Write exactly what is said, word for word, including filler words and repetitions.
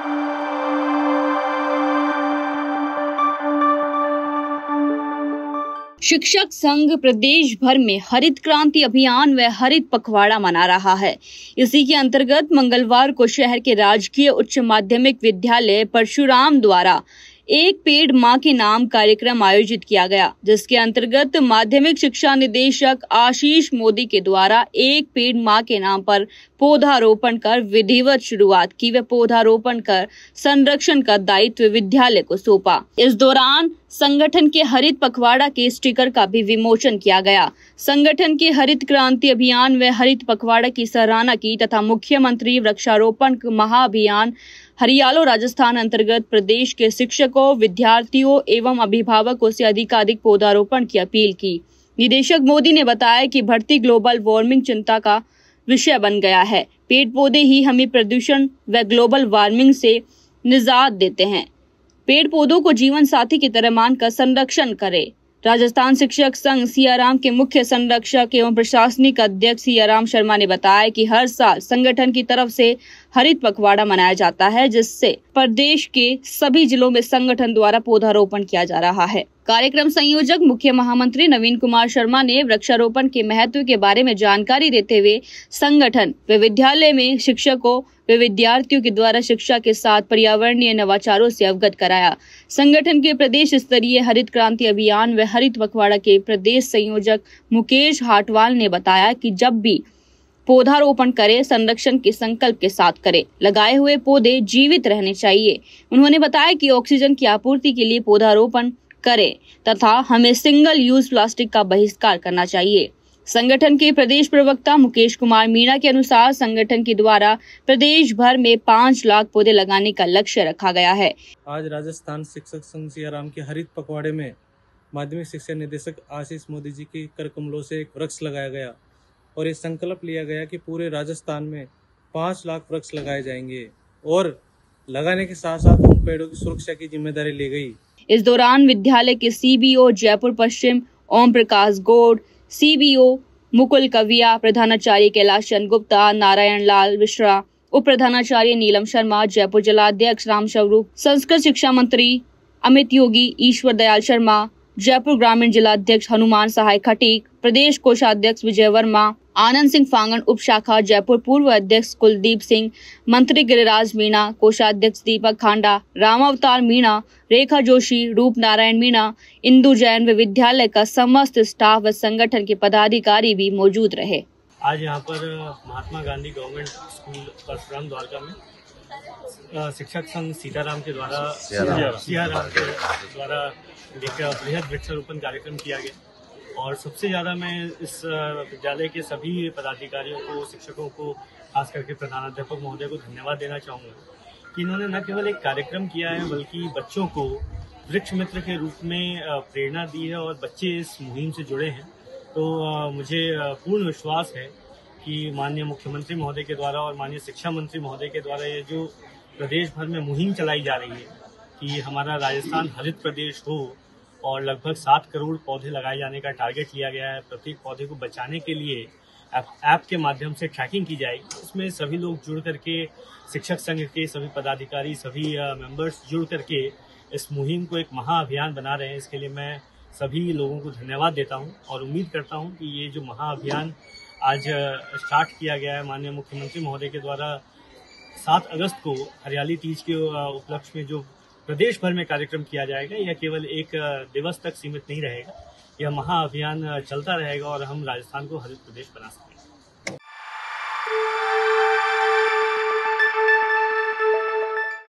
शिक्षक संघ प्रदेश भर में हरित क्रांति अभियान व हरित पखवाड़ा मना रहा है। इसी के अंतर्गत मंगलवार को शहर के राजकीय उच्च माध्यमिक विद्यालय परशुराम द्वारा एक पेड़ मां के नाम कार्यक्रम आयोजित किया गया, जिसके अंतर्गत माध्यमिक शिक्षा निदेशक आशीष मोदी के द्वारा एक पेड़ मां के नाम पर पौधारोपण कर विधिवत शुरुआत की व पौधारोपण कर संरक्षण का दायित्व विद्यालय को सौंपा। इस दौरान संगठन के हरित पखवाड़ा के स्टिकर का भी विमोचन किया गया। संगठन के हरित क्रांति अभियान व हरित पखवाड़ा की सराहना की तथा मुख्यमंत्री वृक्षारोपण महाअभियान हरियालो राजस्थान अंतर्गत प्रदेश के शिक्षकों, विद्यार्थियों एवं अभिभावकों से अधिकाधिक पौधारोपण की अपील की। निदेशक मोदी ने बताया कि बढ़ती ग्लोबल वार्मिंग चिंता का विषय बन गया है। पेड़ पौधे ही हमें प्रदूषण व ग्लोबल वार्मिंग से निजात देते हैं। पेड़ पौधों को जीवन साथी की तरह मानकर संरक्षण करें। राजस्थान शिक्षक संघ सियाराम के मुख्य संरक्षक एवं प्रशासनिक अध्यक्ष सियाराम शर्मा ने बताया कि हर साल संगठन की तरफ से हरित पखवाड़ा मनाया जाता है, जिससे प्रदेश के सभी जिलों में संगठन द्वारा पौधारोपण किया जा रहा है। कार्यक्रम संयोजक मुख्य महामंत्री नवीन कुमार शर्मा ने वृक्षारोपण के महत्व के बारे में जानकारी देते हुए संगठन व विद्यालय में शिक्षकों व विद्यार्थियों के द्वारा शिक्षा के साथ पर्यावरणीय नवाचारों से अवगत कराया। संगठन के प्रदेश स्तरीय हरित क्रांति अभियान व हरित पखवाड़ा के प्रदेश संयोजक मुकेश हाटवाल ने बताया कि जब भी पौधारोपण करें, संरक्षण के संकल्प के साथ करें। लगाए हुए पौधे जीवित रहने चाहिए। उन्होंने बताया कि ऑक्सीजन की आपूर्ति के लिए पौधारोपण करें तथा हमें सिंगल यूज प्लास्टिक का बहिष्कार करना चाहिए। संगठन के प्रदेश प्रवक्ता मुकेश कुमार मीणा के अनुसार संगठन के द्वारा प्रदेश भर में पाँच लाख पौधे लगाने का लक्ष्य रखा गया है। आज राजस्थान शिक्षक संघ सियाराम के हरित पखवाड़े में माध्यमिक शिक्षा निदेशक आशीष मोदी जी के कर कमलों से एक वृक्ष लगाया गया और ये संकल्प लिया गया कि पूरे राजस्थान में पाँच लाख वृक्ष लगाए जाएंगे और लगाने के साथ साथ उन पेड़ों की सुरक्षा की जिम्मेदारी ली गई। इस दौरान विद्यालय के सीबीओ जयपुर पश्चिम ओम प्रकाश गौड़, सीबीओ मुकुल कविया, प्रधानाचार्य कैलाश चंद गुप्ता, नारायण लाल मिश्रा, उप प्रधानाचार्य नीलम शर्मा, जयपुर जिलाध्यक्ष राम स्वरूप, संस्कृत शिक्षा मंत्री अमित योगी, ईश्वर दयाल शर्मा, जयपुर ग्रामीण जिलाध्यक्ष हनुमान सहाय खटीक, प्रदेश कोषाध्यक्ष विजय वर्मा, आनंद सिंह फांगन उप शाखा जयपुर, पूर्व अध्यक्ष कुलदीप सिंह, मंत्री गिरिराज मीणा, कोषाध्यक्ष दीपक खांडा, रामावतार मीणा, रेखा जोशी, रूप नारायण मीणा, इंदु जैन व विद्यालय का समस्त स्टाफ व संगठन के पदाधिकारी भी मौजूद रहे। आज यहाँ पर महात्मा गांधी गवर्नमेंट स्कूल परशुराम द्वारका में शिक्षक संघ सीताराम के द्वारा सियाराम के द्वारा एक बृहद वृक्षारोपण कार्यक्रम किया गया और सबसे ज़्यादा मैं इस विद्यालय के सभी पदाधिकारियों को, शिक्षकों को, खास करके प्रधानाध्यापक महोदय को धन्यवाद देना चाहूँगा कि इन्होंने न केवल एक कार्यक्रम किया है बल्कि बच्चों को वृक्ष मित्र के रूप में प्रेरणा दी है और बच्चे इस मुहिम से जुड़े हैं। तो मुझे पूर्ण विश्वास है कि माननीय मुख्यमंत्री महोदय के द्वारा और माननीय शिक्षा मंत्री महोदय के द्वारा ये जो प्रदेश भर में मुहिम चलाई जा रही है कि हमारा राजस्थान हरित प्रदेश हो और लगभग सात करोड़ पौधे लगाए जाने का टारगेट लिया गया है। प्रत्येक पौधे को बचाने के लिए ऐप, ऐप के माध्यम से ट्रैकिंग की जाएगी। इसमें सभी लोग जुड़ करके, शिक्षक संघ के सभी पदाधिकारी, सभी मेंबर्स जुड़ करके इस मुहिम को एक महाअभियान बना रहे हैं। इसके लिए मैं सभी लोगों को धन्यवाद देता हूं और उम्मीद करता हूं कि ये जो महाअभियान आज स्टार्ट किया गया है माननीय मुख्यमंत्री महोदय के द्वारा, सात अगस्त को हरियाली तीज के उपलक्ष्य में जो प्रदेश भर में कार्यक्रम किया जाएगा, यह केवल एक दिवस तक सीमित नहीं रहेगा। यह महाअभियान चलता रहेगा और हम राजस्थान को हरित प्रदेश बना सकेंगे।